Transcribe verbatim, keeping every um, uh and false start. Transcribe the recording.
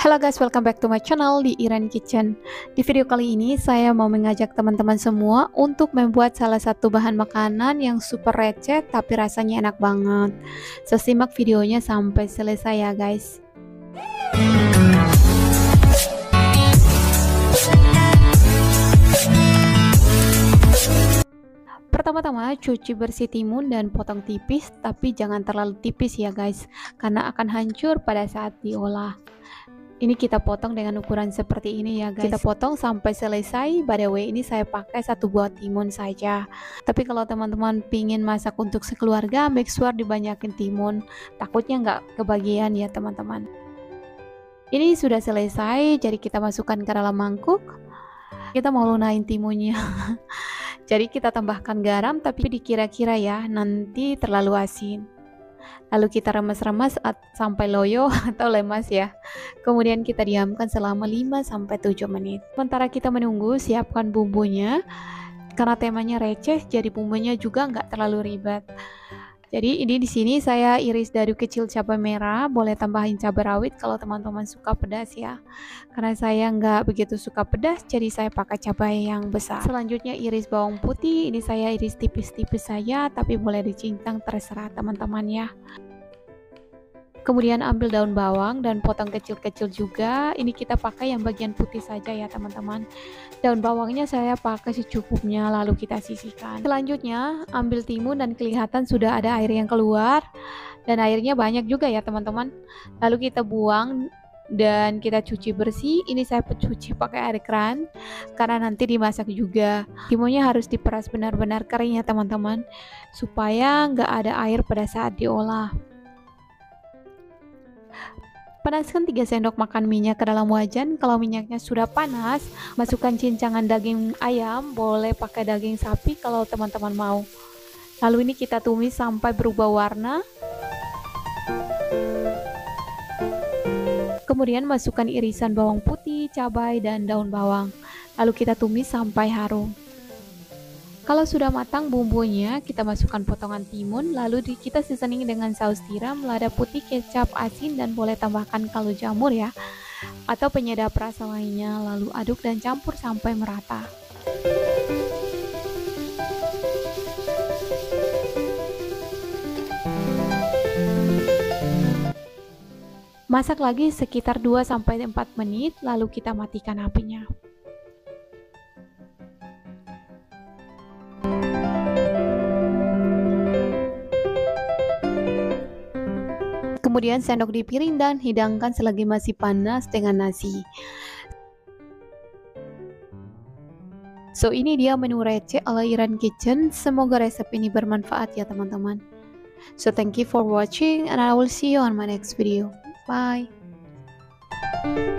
Halo guys, welcome back to my channel di Iran Kitchen. Di video kali ini saya mau mengajak teman-teman semua untuk membuat salah satu bahan makanan yang super receh tapi rasanya enak banget. So simak videonya sampai selesai ya guys. Pertama-tama cuci bersih timun dan potong tipis, tapi jangan terlalu tipis ya guys, karena akan hancur pada saat diolah. Ini kita potong dengan ukuran seperti ini ya guys. Kita potong sampai selesai. By the way, ini saya pakai satu buah timun saja. Tapi kalau teman-teman pingin masak untuk sekeluarga, make sure dibanyakin timun. Takutnya nggak kebagian ya teman-teman. Ini sudah selesai, jadi kita masukkan ke dalam mangkuk. Kita mau lunain timunnya. Jadi kita tambahkan garam, tapi dikira-kira ya, nanti terlalu asin. Lalu kita remas-remas sampai loyo atau lemas ya. Kemudian kita diamkan selama lima sampai tujuh menit. Sementara kita menunggu, siapkan bumbunya. Karena temanya receh, jadi bumbunya juga nggak terlalu ribet. Jadi ini di sini saya iris dadu kecil cabai merah, boleh tambahin cabai rawit kalau teman-teman suka pedas ya. Karena saya nggak begitu suka pedas, jadi saya pakai cabai yang besar. Selanjutnya iris bawang putih, ini saya iris tipis-tipis saja, tapi boleh dicincang terserah teman-teman ya. Kemudian ambil daun bawang dan potong kecil-kecil juga. Ini kita pakai yang bagian putih saja ya teman-teman. Daun bawangnya saya pakai secukupnya, lalu kita sisihkan. Selanjutnya ambil timun dan kelihatan sudah ada air yang keluar. Dan airnya banyak juga ya teman-teman. Lalu kita buang dan kita cuci bersih. Ini saya cuci pakai air keran karena nanti dimasak juga. Timunnya harus diperas benar-benar kering ya teman-teman, supaya nggak ada air pada saat diolah. Panaskan tiga sendok makan minyak ke dalam wajan. Kalau minyaknya sudah panas, masukkan cincangan daging ayam, boleh pakai daging sapi kalau teman-teman mau. Lalu ini kita tumis sampai berubah warna. Kemudian masukkan irisan bawang putih, cabai, dan daun bawang. Lalu kita tumis sampai harum. Kalau sudah matang bumbunya, kita masukkan potongan timun, lalu di, kita seasoning dengan saus tiram, lada putih, kecap, asin, dan boleh tambahkan kaldu jamur ya, atau penyedap rasa lainnya. Lalu aduk dan campur sampai merata. Masak lagi sekitar dua sampai empat menit, lalu kita matikan apinya. Kemudian sendok di piring dan hidangkan selagi masih panas dengan nasi. So ini dia menu receh ala Iran Kitchen. Semoga resep ini bermanfaat ya teman-teman. So thank you for watching and I will see you on my next video. Bye.